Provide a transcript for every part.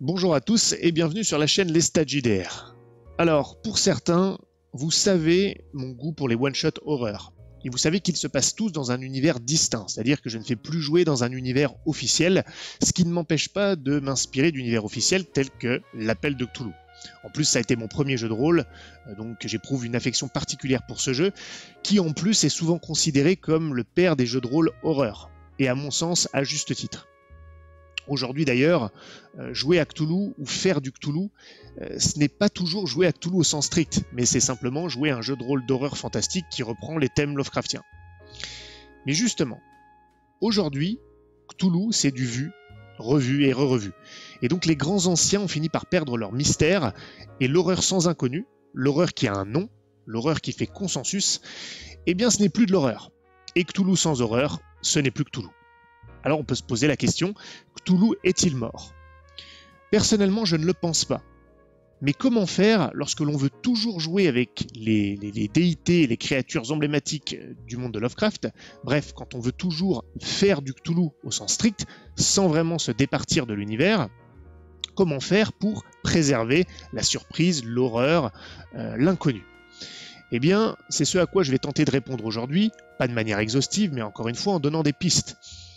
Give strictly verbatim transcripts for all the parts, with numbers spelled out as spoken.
Bonjour à tous et bienvenue sur la chaîne Les Stats J D R. Alors, pour certains, vous savez mon goût pour les one-shot horreur. Et vous savez qu'ils se passent tous dans un univers distinct, c'est-à-dire que je ne fais plus jouer dans un univers officiel, ce qui ne m'empêche pas de m'inspirer d'univers officiels tels que l'Appel de Cthulhu. En plus, ça a été mon premier jeu de rôle, donc j'éprouve une affection particulière pour ce jeu, qui en plus est souvent considéré comme le père des jeux de rôle horreur, et à mon sens, à juste titre. Aujourd'hui d'ailleurs, euh, jouer à Cthulhu ou faire du Cthulhu, euh, ce n'est pas toujours jouer à Cthulhu au sens strict, mais c'est simplement jouer à un jeu de rôle d'horreur fantastique qui reprend les thèmes Lovecraftiens. Mais justement, aujourd'hui, Cthulhu c'est du vu, revu et re-revu. Et donc les grands anciens ont fini par perdre leur mystère, et l'horreur sans inconnu, l'horreur qui a un nom, l'horreur qui fait consensus, eh bien ce n'est plus de l'horreur. Et Cthulhu sans horreur, ce n'est plus Cthulhu. Alors on peut se poser la question, Cthulhu est-il mort? Personnellement, je ne le pense pas. Mais comment faire lorsque l'on veut toujours jouer avec les, les, les déités et les créatures emblématiques du monde de Lovecraft? Bref, quand on veut toujours faire du Cthulhu au sens strict, sans vraiment se départir de l'univers, comment faire pour préserver la surprise, l'horreur, euh, l'inconnu? Eh bien, c'est ce à quoi je vais tenter de répondre aujourd'hui, pas de manière exhaustive, mais encore une fois en donnant des pistes.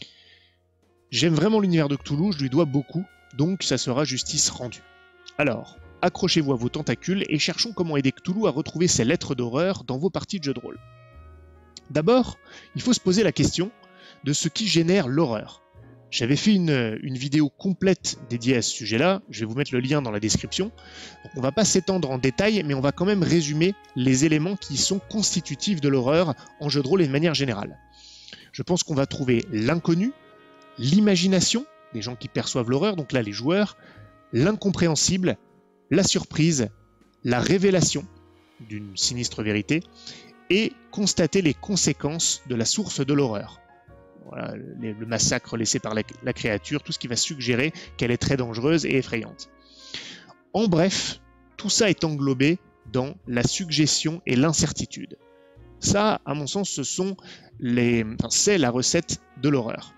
J'aime vraiment l'univers de Cthulhu, je lui dois beaucoup, donc ça sera justice rendue. Alors, accrochez-vous à vos tentacules et cherchons comment aider Cthulhu à retrouver ses lettres d'horreur dans vos parties de jeux de rôle. D'abord, il faut se poser la question de ce qui génère l'horreur. J'avais fait une, une vidéo complète dédiée à ce sujet-là, je vais vous mettre le lien dans la description. Donc on ne va pas s'étendre en détail, mais on va quand même résumer les éléments qui sont constitutifs de l'horreur en jeu de rôle et de manière générale. Je pense qu'on va trouver l'inconnu, l'imagination, les gens qui perçoivent l'horreur, donc là les joueurs, l'incompréhensible, la surprise, la révélation d'une sinistre vérité, et constater les conséquences de la source de l'horreur. Voilà, le massacre laissé par la, la créature, tout ce qui va suggérer qu'elle est très dangereuse et effrayante. En bref, tout ça est englobé dans la suggestion et l'incertitude. Ça, à mon sens, ce sont les, enfin, c'est la recette de l'horreur.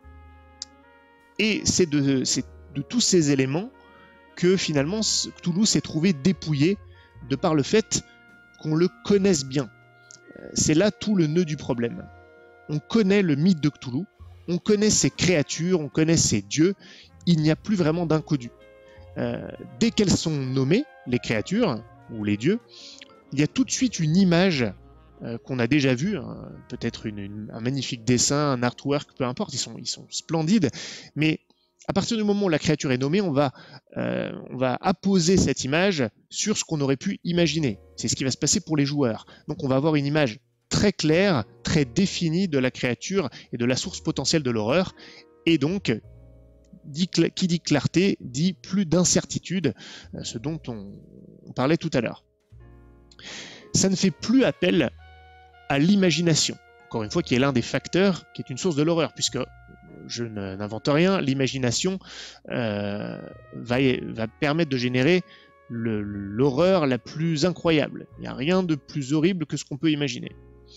Et c'est de, c'est de tous ces éléments que finalement Cthulhu s'est trouvé dépouillé de par le fait qu'on le connaisse bien. C'est là tout le nœud du problème. On connaît le mythe de Cthulhu, on connaît ses créatures, on connaît ses dieux, il n'y a plus vraiment d'inconnu. Euh, dès qu'elles sont nommées, les créatures, ou les dieux, il y a tout de suite une image euh, qu'on a déjà vue, hein, peut-être une, une, un magnifique dessin, un artwork, peu importe, ils sont, ils sont splendides, mais à partir du moment où la créature est nommée, on va, euh, on va apposer cette image sur ce qu'on aurait pu imaginer. C'est ce qui va se passer pour les joueurs. Donc on va avoir une image très claire, très définie de la créature et de la source potentielle de l'horreur, et donc dit, qui dit clarté dit plus d'incertitude, ce dont on, on parlait tout à l'heure. Ça ne fait plus appel à l'imagination, encore une fois qui est l'un des facteurs qui est une source de l'horreur, puisque je n'invente rien, l'imagination euh, va, va permettre de générer l'horreur la plus incroyable. Il n'y a rien de plus horrible que ce qu'on peut imaginer.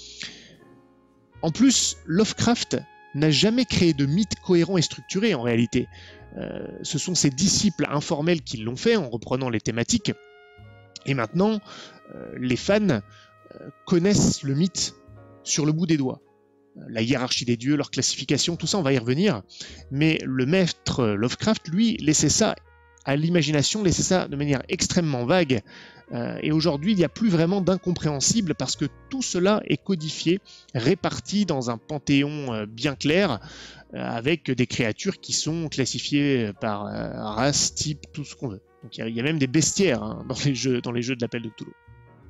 En plus, Lovecraft n'a jamais créé de mythe cohérent et structuré en réalité. Euh, ce sont ses disciples informels qui l'ont fait en reprenant les thématiques. Et maintenant, euh, les fans euh, connaissent le mythe sur le bout des doigts. La hiérarchie des dieux, leur classification, tout ça, on va y revenir. Mais le maître Lovecraft, lui, laissait ça à l'imagination, laissait ça de manière extrêmement vague. Euh, et aujourd'hui, il n'y a plus vraiment d'incompréhensible parce que tout cela est codifié, réparti dans un panthéon euh, bien clair, euh, avec des créatures qui sont classifiées par euh, race, type, tout ce qu'on veut. Donc il y, y a même des bestiaires hein, dans les jeux, dans les jeux de l'Appel de Cthulhu.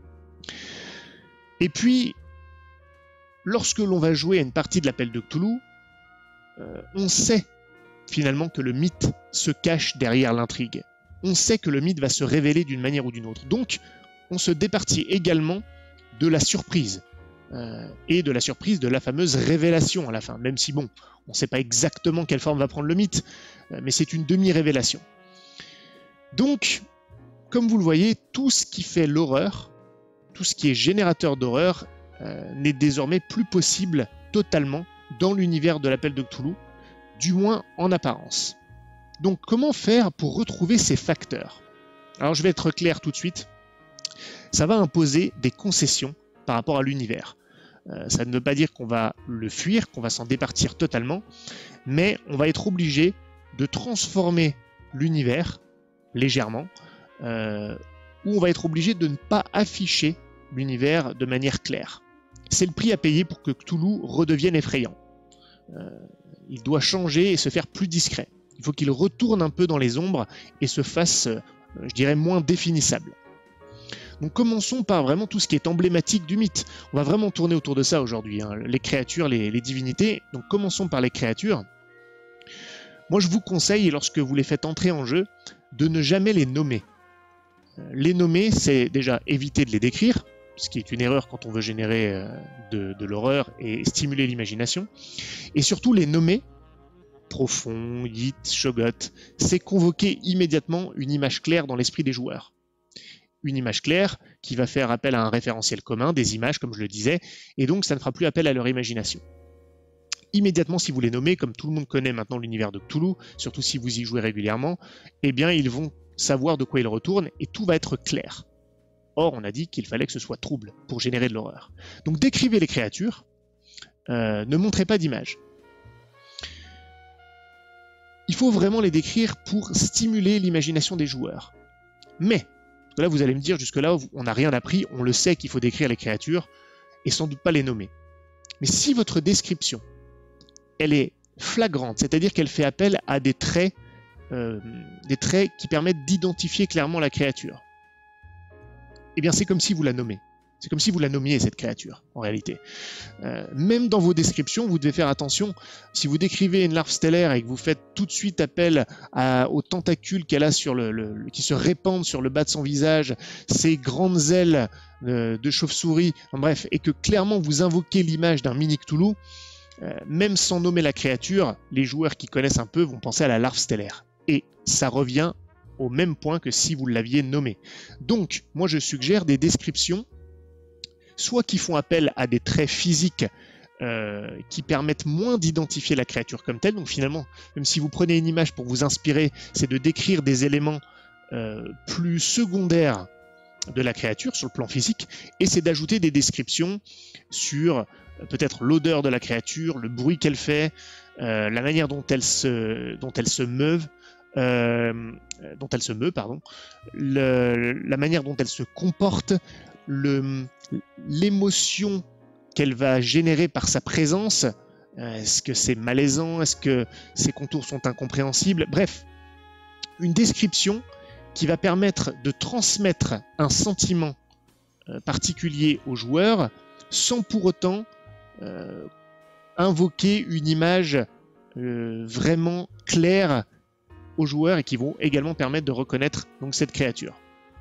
Et puis, lorsque l'on va jouer à une partie de l'Appel de Cthulhu, euh, on sait finalement que le mythe se cache derrière l'intrigue. On sait que le mythe va se révéler d'une manière ou d'une autre. Donc, on se départit également de la surprise. Euh, et de la surprise de la fameuse révélation à la fin. Même si, bon, on ne sait pas exactement quelle forme va prendre le mythe, euh, mais c'est une demi-révélation. Donc, comme vous le voyez, tout ce qui fait l'horreur, tout ce qui est générateur d'horreur, euh, n'est désormais plus possible totalement dans l'univers de l'Appel de Cthulhu, du moins en apparence. Donc comment faire pour retrouver ces facteurs? Alors je vais être clair tout de suite, ça va imposer des concessions par rapport à l'univers. Euh, ça ne veut pas dire qu'on va le fuir, qu'on va s'en départir totalement, mais on va être obligé de transformer l'univers légèrement, euh, ou on va être obligé de ne pas afficher l'univers de manière claire. C'est le prix à payer pour que Cthulhu redevienne effrayant. Euh, il doit changer et se faire plus discret. Il faut qu'il retourne un peu dans les ombres et se fasse, euh, je dirais, moins définissable. Donc commençons par vraiment tout ce qui est emblématique du mythe. On va vraiment tourner autour de ça aujourd'hui, hein, les créatures, les, les divinités. Donc commençons par les créatures. Moi je vous conseille, lorsque vous les faites entrer en jeu, de ne jamais les nommer. Les nommer, c'est déjà éviter de les décrire, ce qui est une erreur quand on veut générer euh, de, de l'horreur et stimuler l'imagination. Et surtout les nommer, Profond, Yit, Shoggoth, c'est convoquer immédiatement une image claire dans l'esprit des joueurs. Une image claire qui va faire appel à un référentiel commun, des images comme je le disais, et donc ça ne fera plus appel à leur imagination. Immédiatement, si vous les nommez, comme tout le monde connaît maintenant l'univers de Cthulhu, surtout si vous y jouez régulièrement, eh bien ils vont savoir de quoi ils retournent et tout va être clair. Or, on a dit qu'il fallait que ce soit trouble pour générer de l'horreur. Donc décrivez les créatures, euh, ne montrez pas d'image. Il faut vraiment les décrire pour stimuler l'imagination des joueurs. Mais, là vous allez me dire, jusque-là on n'a rien appris, on le sait qu'il faut décrire les créatures et sans doute pas les nommer. Mais si votre description, elle est flagrante, c'est-à-dire qu'elle fait appel à des traits, euh, des traits qui permettent d'identifier clairement la créature, eh bien c'est comme si vous la nommez. C'est comme si vous la nommiez, cette créature, en réalité. Euh, même dans vos descriptions, vous devez faire attention. Si vous décrivez une larve stellaire et que vous faites tout de suite appel à, aux tentacules qu'elle a sur le, le, qui se répandent sur le bas de son visage, ses grandes ailes euh, de chauve-souris, en bref, et que clairement vous invoquez l'image d'un mini Cthulhu, euh, même sans nommer la créature, les joueurs qui connaissent un peu vont penser à la larve stellaire. Et ça revient au même point que si vous l'aviez nommé. Donc, moi je suggère des descriptions soit qui font appel à des traits physiques euh, qui permettent moins d'identifier la créature comme telle. Donc finalement, même si vous prenez une image pour vous inspirer, c'est de décrire des éléments euh, plus secondaires de la créature sur le plan physique, et c'est d'ajouter des descriptions sur euh, peut-être l'odeur de la créature, le bruit qu'elle fait, euh, la manière dont elle se, dont elle se meuve, euh, dont elle se meut, pardon, le, la manière dont elle se comporte, le l'émotion qu'elle va générer par sa présence. Est-ce que c'est malaisant? Est-ce que ses contours sont incompréhensibles? Bref, une description qui va permettre de transmettre un sentiment euh, particulier aux joueurs sans pour autant euh, invoquer une image euh, vraiment claire aux joueurs et qui vont également permettre de reconnaître donc, cette créature.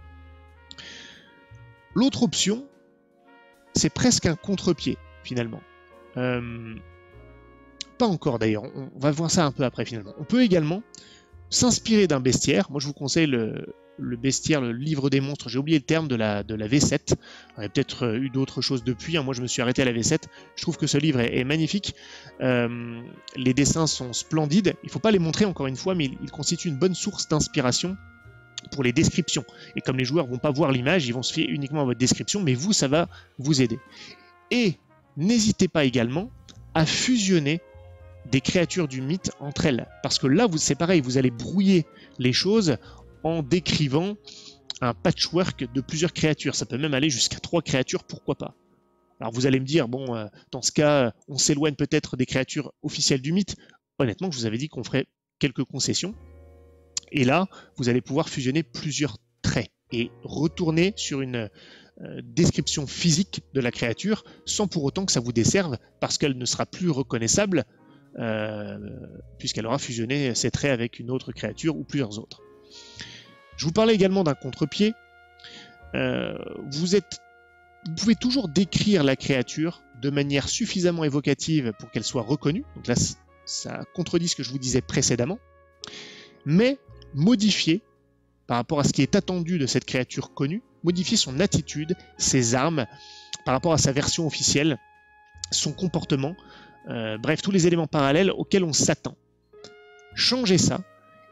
L'autre option, c'est presque un contre-pied, finalement. Euh, pas encore d'ailleurs, on va voir ça un peu après finalement. On peut également s'inspirer d'un bestiaire. Moi je vous conseille le, le bestiaire, le livre des monstres, j'ai oublié le terme, de la, de la V sept. Il y a peut-être eu d'autres choses depuis, hein. Moi je me suis arrêté à la V sept. Je trouve que ce livre est, est magnifique. Euh, les dessins sont splendides. Il ne faut pas les montrer encore une fois, mais ils, ils constituent une bonne source d'inspiration pour les descriptions. Et comme les joueurs ne vont pas voir l'image, ils vont se fier uniquement à votre description, mais vous, ça va vous aider. Et n'hésitez pas également à fusionner des créatures du mythe entre elles. Parce que là, c'est pareil, vous allez brouiller les choses en décrivant un patchwork de plusieurs créatures. Ça peut même aller jusqu'à trois créatures, pourquoi pas. Alors vous allez me dire, bon, euh, dans ce cas, on s'éloigne peut-être des créatures officielles du mythe. Honnêtement, je vous avais dit qu'on ferait quelques concessions. Et là, vous allez pouvoir fusionner plusieurs traits et retourner sur une euh, description physique de la créature sans pour autant que ça vous desserve parce qu'elle ne sera plus reconnaissable euh, puisqu'elle aura fusionné ses traits avec une autre créature ou plusieurs autres. Je vous parlais également d'un contre-pied. Euh, vous êtes, vous pouvez toujours décrire la créature de manière suffisamment évocative pour qu'elle soit reconnue. Donc là, ça contredit ce que je vous disais précédemment. Mais modifier, par rapport à ce qui est attendu de cette créature connue, modifier son attitude, ses armes, par rapport à sa version officielle, son comportement, euh, bref, tous les éléments parallèles auxquels on s'attend. Changez ça,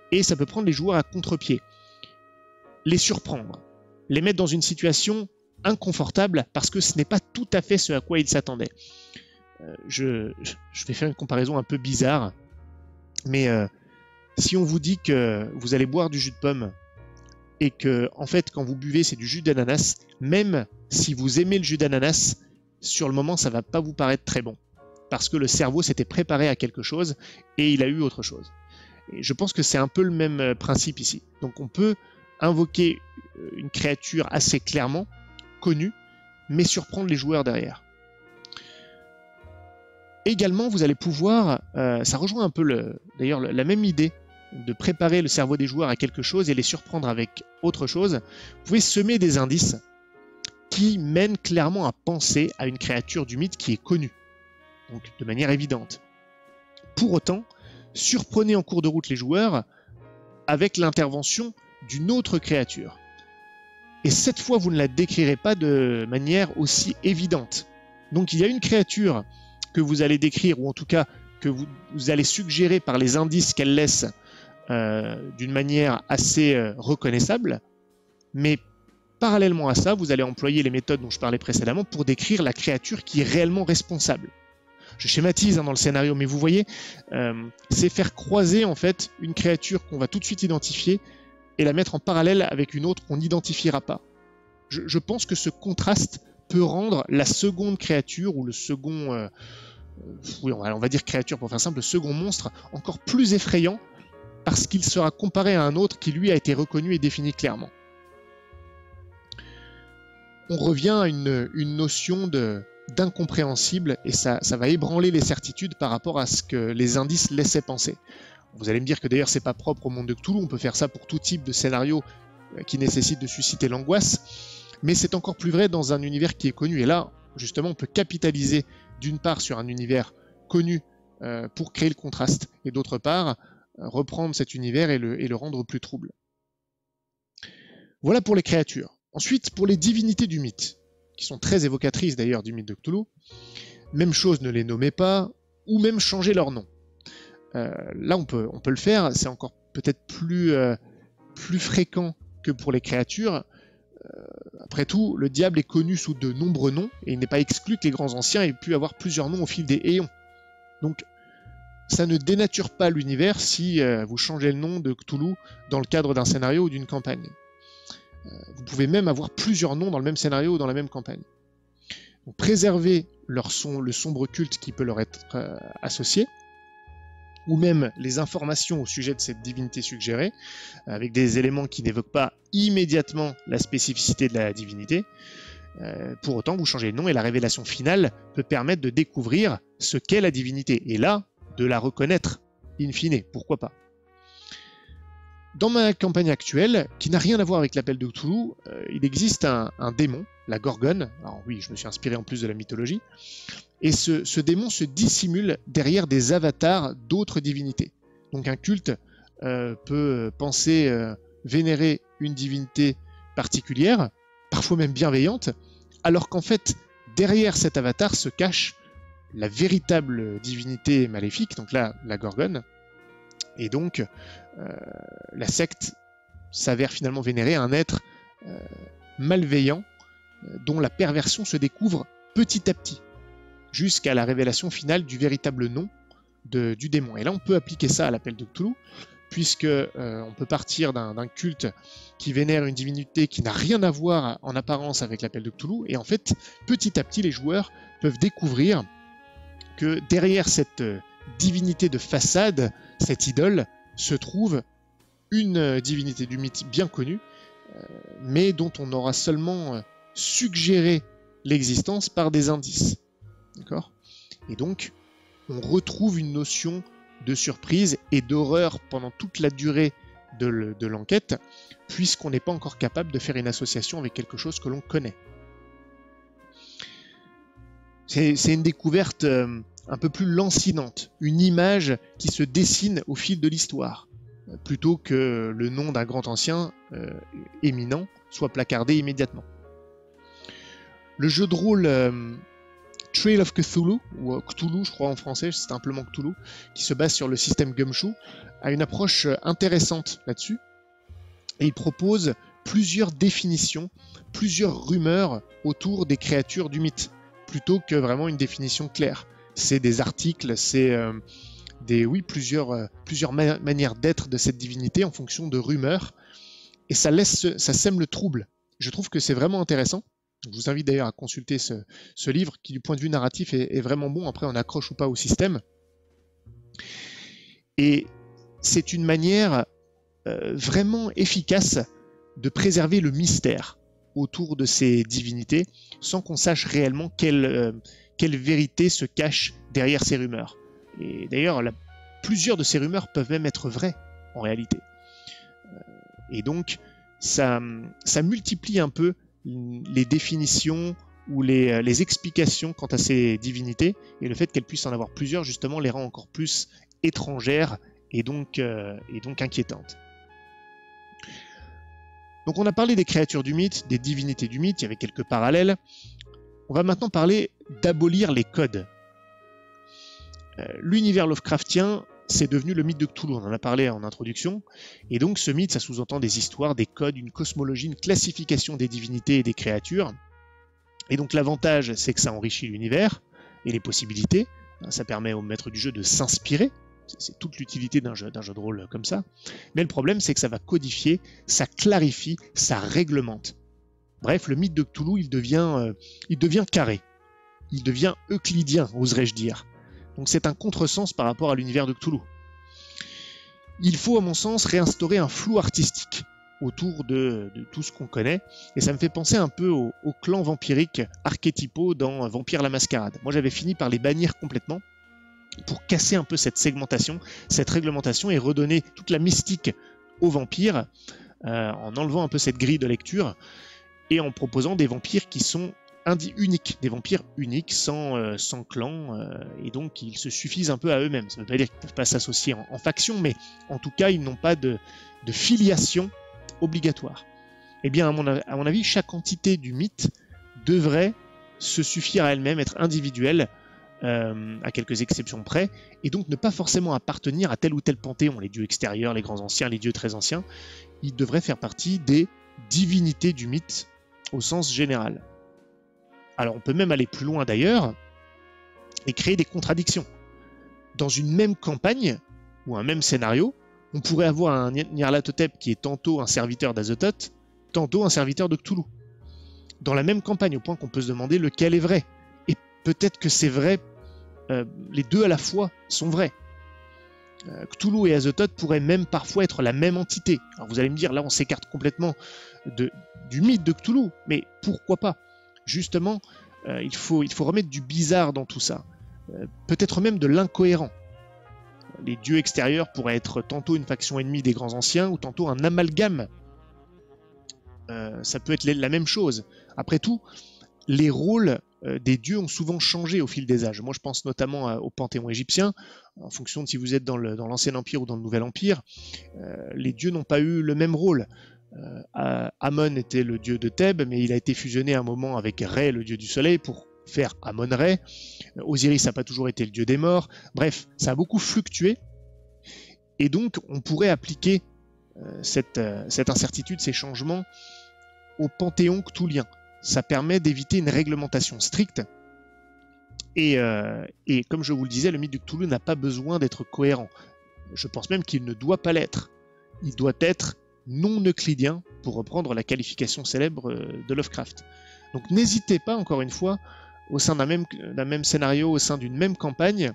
et ça peut prendre les joueurs à contre-pied, les surprendre, les mettre dans une situation inconfortable parce que ce n'est pas tout à fait ce à quoi ils s'attendaient. Euh, je, je vais faire une comparaison un peu bizarre, mais euh, si on vous dit que vous allez boire du jus de pomme et que, en fait, quand vous buvez, c'est du jus d'ananas, même si vous aimez le jus d'ananas, sur le moment, ça ne va pas vous paraître très bon. Parce que le cerveau s'était préparé à quelque chose et il a eu autre chose. Et je pense que c'est un peu le même principe ici. Donc on peut invoquer une créature assez clairement connue, mais surprendre les joueurs derrière. Également, vous allez pouvoir, euh, ça rejoint un peu le, d'ailleurs la même idée, de préparer le cerveau des joueurs à quelque chose et les surprendre avec autre chose. Vous pouvez semer des indices qui mènent clairement à penser à une créature du mythe qui est connue, donc de manière évidente. Pour autant, surprenez en cours de route les joueurs avec l'intervention d'une autre créature. Et cette fois, vous ne la décrirez pas de manière aussi évidente. Donc il y a une créature que vous allez décrire, ou en tout cas que vous, vous allez suggérer par les indices qu'elle laisse euh, d'une manière assez euh, reconnaissable, mais parallèlement à ça, vous allez employer les méthodes dont je parlais précédemment pour décrire la créature qui est réellement responsable. Je schématise hein, dans le scénario, mais vous voyez, euh, c'est faire croiser en fait une créature qu'on va tout de suite identifier et la mettre en parallèle avec une autre qu'on n'identifiera pas. Je, je pense que ce contraste peut rendre la seconde créature ou le second, euh, oui, on va, on va dire créature pour faire simple, le second monstre encore plus effrayant parce qu'il sera comparé à un autre qui lui a été reconnu et défini clairement. On revient à une, une notion de d'incompréhensible et ça, ça va ébranler les certitudes par rapport à ce que les indices laissaient penser. Vous allez me dire que d'ailleurs c'est pas propre au monde de Cthulhu, on peut faire ça pour tout type de scénario qui nécessite de susciter l'angoisse, mais c'est encore plus vrai dans un univers qui est connu. Et là, justement, on peut capitaliser d'une part sur un univers connu euh, pour créer le contraste, et d'autre part, euh, reprendre cet univers et le, et le rendre plus trouble. Voilà pour les créatures. Ensuite, pour les divinités du mythe, qui sont très évocatrices d'ailleurs du mythe de Cthulhu, même chose, ne les nommez pas, ou même changer leur nom. Euh, là, on peut, on peut le faire, c'est encore peut-être plus, euh, plus fréquent que pour les créatures. Euh, après tout, le diable est connu sous de nombreux noms, et il n'est pas exclu que les grands anciens aient pu avoir plusieurs noms au fil des éons. Donc, ça ne dénature pas l'univers si euh, vous changez le nom de Cthulhu dans le cadre d'un scénario ou d'une campagne. Vous pouvez même avoir plusieurs noms dans le même scénario ou dans la même campagne. Donc, préservez leur son, le sombre culte qui peut leur être euh, associé, ou même les informations au sujet de cette divinité suggérée, avec des éléments qui n'évoquent pas immédiatement la spécificité de la divinité. Euh, pour autant, vous changez le nom et la révélation finale peut permettre de découvrir ce qu'est la divinité, et là, de la reconnaître, in fine, pourquoi pas. Dans ma campagne actuelle, qui n'a rien à voir avec l'appel de Cthulhu, euh, il existe un, un démon, la Gorgone. Alors oui, je me suis inspiré en plus de la mythologie. Et ce, ce démon se dissimule derrière des avatars d'autres divinités. Donc un culte euh, peut penser euh, vénérer une divinité particulière, parfois même bienveillante, alors qu'en fait, derrière cet avatar se cache la véritable divinité maléfique, donc là, la Gorgone. Et donc, euh, la secte s'avère finalement vénérer un être euh, malveillant euh, dont la perversion se découvre petit à petit, jusqu'à la révélation finale du véritable nom de, du démon. Et là, on peut appliquer ça à l'appel de Cthulhu, puisque euh, on peut partir d'un, d'un culte qui vénère une divinité qui n'a rien à voir en apparence avec l'appel de Cthulhu, et en fait, petit à petit, les joueurs peuvent découvrir que derrière cette euh, divinité de façade, cette idole, se trouve une divinité du mythe bien connue, euh, mais dont on aura seulement euh, suggéré l'existence par des indices. D'accord ? Et donc, on retrouve une notion de surprise et d'horreur pendant toute la durée de, le, de l'enquête, puisqu'on n'est pas encore capable de faire une association avec quelque chose que l'on connaît. C'est, c'est une découverte euh, un peu plus lancinante, une image qui se dessine au fil de l'histoire, euh, plutôt que le nom d'un grand ancien euh, éminent soit placardé immédiatement. Le jeu de rôle euh, Trail of Cthulhu, ou Cthulhu je crois en français, c'est simplement Cthulhu, qui se base sur le système Gumshoe, a une approche intéressante là-dessus, et il propose plusieurs définitions, plusieurs rumeurs autour des créatures du mythe, plutôt que vraiment une définition claire. C'est des articles, c'est euh, des, oui, plusieurs, euh, plusieurs ma- manières d'être de cette divinité en fonction de rumeurs, et ça, laisse, ça sème le trouble. Je trouve que c'est vraiment intéressant. Je vous invite d'ailleurs à consulter ce, ce livre qui, du point de vue narratif, est, est vraiment bon. Après, on accroche ou pas au système. Et c'est une manière euh, vraiment efficace de préserver le mystère autour de ces divinités sans qu'on sache réellement quelle, euh, quelle vérité se cache derrière ces rumeurs. Et d'ailleurs, la, plusieurs de ces rumeurs peuvent même être vraies en réalité. Euh, et donc, ça, ça multiplie un peu les définitions ou les, les explications quant à ces divinités, et le fait qu'elles puissent en avoir plusieurs, justement, les rend encore plus étrangères et donc, euh, et donc inquiétantes. Donc on a parlé des créatures du mythe, des divinités du mythe, il y avait quelques parallèles. On va maintenant parler d'abolir les codes. Euh, l'univers Lovecraftien, c'est devenu le mythe de Cthulhu, on en a parlé en introduction, et donc ce mythe, ça sous-entend des histoires, des codes, une cosmologie, une classification des divinités et des créatures. Et donc l'avantage, c'est que ça enrichit l'univers et les possibilités, ça permet au maître du jeu de s'inspirer, c'est toute l'utilité d'un jeu, d'un jeu de rôle comme ça, mais le problème, c'est que ça va codifier, ça clarifie, ça réglemente. Bref, le mythe de Cthulhu, il devient, euh, il devient carré, il devient euclidien, oserais-je dire. Donc c'est un contresens par rapport à l'univers de Cthulhu. Il faut, à mon sens, réinstaurer un flou artistique autour de, de tout ce qu'on connaît, et ça me fait penser un peu aux au clans vampiriques archétypaux dans Vampire la Mascarade. Moi j'avais fini par les bannir complètement, pour casser un peu cette segmentation, cette réglementation, et redonner toute la mystique aux vampires, euh, en enlevant un peu cette grille de lecture, et en proposant des vampires qui sont Indi- uniques, des vampires uniques, sans, euh, sans clan, euh, et donc ils se suffisent un peu à eux-mêmes. Ça ne veut pas dire qu'ils ne peuvent pas s'associer en, en faction, mais en tout cas, ils n'ont pas de, de filiation obligatoire. Eh bien, à mon, à mon avis, chaque entité du mythe devrait se suffire à elle-même, être individuelle, euh, à quelques exceptions près, et donc ne pas forcément appartenir à tel ou tel panthéon, les dieux extérieurs, les grands anciens, les dieux très anciens. Ils devraient faire partie des divinités du mythe au sens général. Alors on peut même aller plus loin d'ailleurs et créer des contradictions. Dans une même campagne ou un même scénario, on pourrait avoir un Nyarlathotep qui est tantôt un serviteur d'Azathoth, tantôt un serviteur de Cthulhu. Dans la même campagne, au point qu'on peut se demander lequel est vrai. Et peut-être que c'est vrai, euh, les deux à la fois sont vrais. Euh, Cthulhu et Azathoth pourraient même parfois être la même entité. Alors vous allez me dire, là on s'écarte complètement de, du mythe de Cthulhu, mais pourquoi pas ? Justement, euh, il, faut, il faut remettre du bizarre dans tout ça, euh, peut-être même de l'incohérent. Les dieux extérieurs pourraient être tantôt une faction ennemie des grands anciens, ou tantôt un amalgame. Euh, ça peut être la même chose. Après tout, les rôles euh, des dieux ont souvent changé au fil des âges. Moi, je pense notamment à, au panthéon égyptien. En fonction de si vous êtes dans, le, dans l'Ancien Empire ou dans le Nouvel Empire, euh, les dieux n'ont pas eu le même rôle. Euh, Amon était le dieu de Thèbes, mais il a été fusionné à un moment avec Ré, le dieu du soleil, pour faire Amon-Ré. Euh, Osiris n'a pas toujours été le dieu des morts. Bref, ça a beaucoup fluctué. Et donc, on pourrait appliquer euh, cette, euh, cette incertitude, ces changements, au panthéon cthulhien. Ça permet d'éviter une réglementation stricte. Et, euh, et comme je vous le disais, le mythe du Cthulhu n'a pas besoin d'être cohérent. Je pense même qu'il ne doit pas l'être. Il doit être non euclidien, pour reprendre la qualification célèbre de Lovecraft. Donc n'hésitez pas, encore une fois, au sein d'un même, d'un même scénario, au sein d'une même campagne,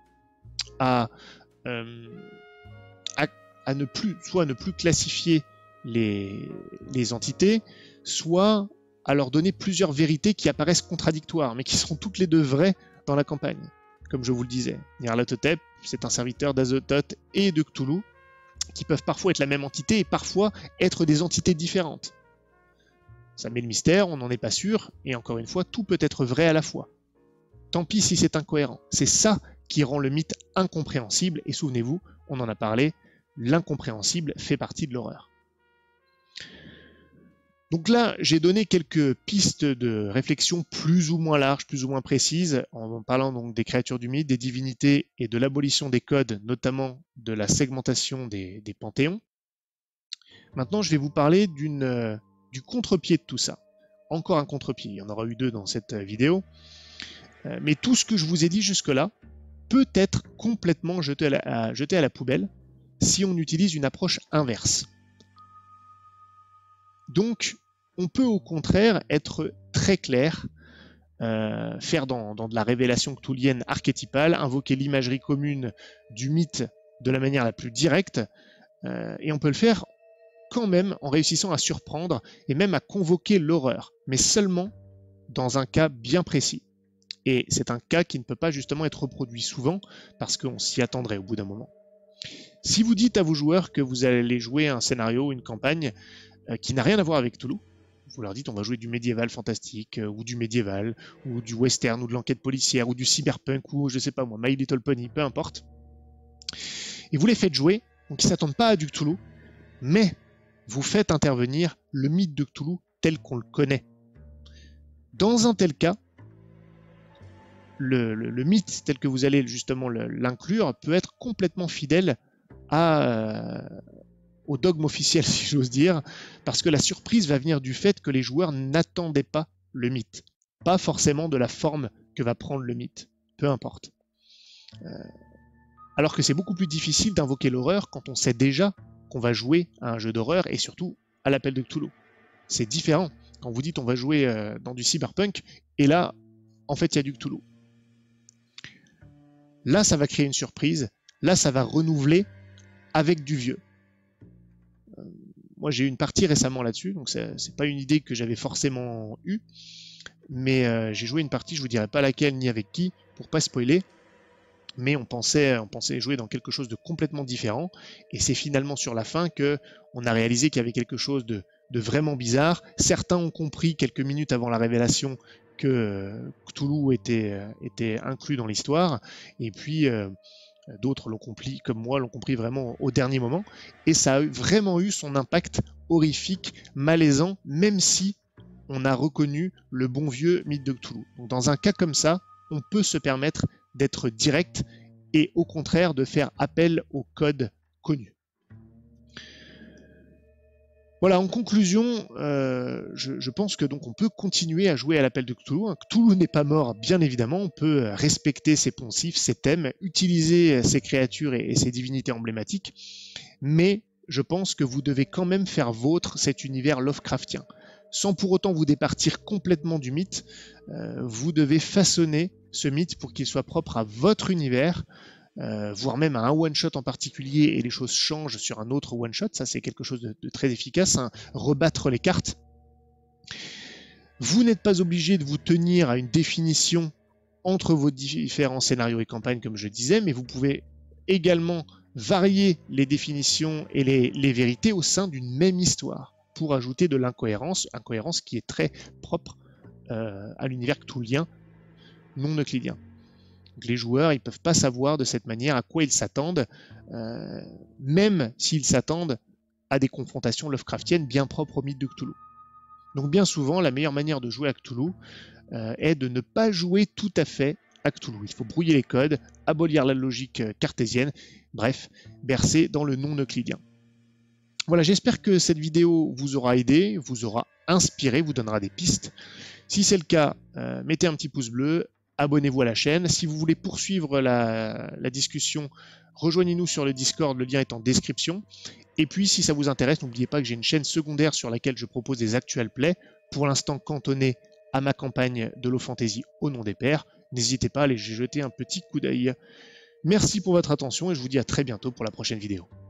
à, euh, à, à ne plus, soit à ne plus classifier les, les entités, soit à leur donner plusieurs vérités qui apparaissent contradictoires, mais qui seront toutes les deux vraies dans la campagne. Comme je vous le disais, Nyarlathotep, c'est un serviteur d'Azathoth et de Cthulhu, qui peuvent parfois être la même entité et parfois être des entités différentes. Ça met le mystère, on n'en est pas sûr, et encore une fois, tout peut être vrai à la fois. Tant pis si c'est incohérent. C'est ça qui rend le mythe incompréhensible, et souvenez-vous, on en a parlé, l'incompréhensible fait partie de l'horreur. Donc là, j'ai donné quelques pistes de réflexion plus ou moins larges, plus ou moins précises, en parlant donc des créatures du mythe, des divinités et de l'abolition des codes, notamment de la segmentation des, des panthéons. Maintenant, je vais vous parler d'une, euh, du contre-pied de tout ça. Encore un contre-pied, il y en aura eu deux dans cette vidéo. Euh, mais tout ce que je vous ai dit jusque-là peut être complètement jeté à, la, à, jeté à la poubelle si on utilise une approche inverse. Donc, on peut au contraire être très clair, euh, faire dans, dans de la révélation cthulhienne archétypale, invoquer l'imagerie commune du mythe de la manière la plus directe, euh, et on peut le faire quand même en réussissant à surprendre et même à convoquer l'horreur, mais seulement dans un cas bien précis. Et c'est un cas qui ne peut pas justement être reproduit souvent parce qu'on s'y attendrait au bout d'un moment. Si vous dites à vos joueurs que vous allez jouer un scénario, une campagne euh, qui n'a rien à voir avec Cthulhu, vous leur dites on va jouer du médiéval fantastique, euh, ou du médiéval, ou du western, ou de l'enquête policière, ou du cyberpunk, ou je sais pas moi, My Little Pony, peu importe. Et vous les faites jouer, donc ils ne s'attendent pas à du Cthulhu, mais vous faites intervenir le mythe de Cthulhu tel qu'on le connaît. Dans un tel cas, le, le, le mythe tel que vous allez justement l'inclure peut être complètement fidèle à, euh, au dogme officiel, si j'ose dire, parce que la surprise va venir du fait que les joueurs n'attendaient pas le mythe, pas forcément de la forme que va prendre le mythe, peu importe. Euh, alors que c'est beaucoup plus difficile d'invoquer l'horreur quand on sait déjà qu'on va jouer à un jeu d'horreur et surtout à l'appel de Cthulhu. C'est différent quand vous dites on va jouer euh, dans du cyberpunk et là, en fait, il y a du Cthulhu. Là, ça va créer une surprise. Là, ça va renouveler avec du vieux. Euh, moi, j'ai eu une partie récemment là-dessus, donc c'est pas une idée que j'avais forcément eue, mais euh, j'ai joué une partie, je vous dirai pas laquelle ni avec qui, pour pas spoiler, mais on pensait, on pensait jouer dans quelque chose de complètement différent, et c'est finalement sur la fin que on a réalisé qu'il y avait quelque chose de, de vraiment bizarre. Certains ont compris quelques minutes avant la révélation que euh, Cthulhu était, euh, était inclus dans l'histoire, et puis euh, d'autres l'ont compris, comme moi, l'ont compris vraiment au dernier moment, et ça a vraiment eu son impact horrifique, malaisant, même si on a reconnu le bon vieux mythe de Cthulhu. Donc dans un cas comme ça, on peut se permettre d'être direct et au contraire de faire appel au code connu. Voilà, en conclusion, euh, je, je pense que donc on peut continuer à jouer à l'appel de Cthulhu. Cthulhu n'est pas mort, bien évidemment, on peut respecter ses poncifs, ses thèmes, utiliser ses créatures et, et ses divinités emblématiques, mais je pense que vous devez quand même faire vôtre cet univers Lovecraftien. Sans pour autant vous départir complètement du mythe, euh, vous devez façonner ce mythe pour qu'il soit propre à votre univers, Euh, voire même à un one-shot en particulier, et les choses changent sur un autre one-shot. Ça, c'est quelque chose de, de très efficace, hein. Rebattre les cartes. Vous n'êtes pas obligé de vous tenir à une définition entre vos différents scénarios et campagnes, comme je disais, mais vous pouvez également varier les définitions et les, les vérités au sein d'une même histoire, pour ajouter de l'incohérence, incohérence qui est très propre euh, à l'univers cthulhien non euclidien. Donc les joueurs, ils ne peuvent pas savoir de cette manière à quoi ils s'attendent, euh, même s'ils s'attendent à des confrontations Lovecraftiennes bien propres au mythe de Cthulhu. Donc bien souvent, la meilleure manière de jouer à Cthulhu euh, est de ne pas jouer tout à fait à Cthulhu. Il faut brouiller les codes, abolir la logique cartésienne, bref, bercer dans le non-euclidien. Voilà, j'espère que cette vidéo vous aura aidé, vous aura inspiré, vous donnera des pistes. Si c'est le cas, euh, mettez un petit pouce bleu, abonnez-vous à la chaîne. Si vous voulez poursuivre la, la discussion, rejoignez-nous sur le Discord, le lien est en description. Et puis, si ça vous intéresse, n'oubliez pas que j'ai une chaîne secondaire sur laquelle je propose des actual plays, pour l'instant cantonnée à ma campagne de Low Fantasy au nom des pairs. N'hésitez pas à aller jeter un petit coup d'œil. Merci pour votre attention et je vous dis à très bientôt pour la prochaine vidéo.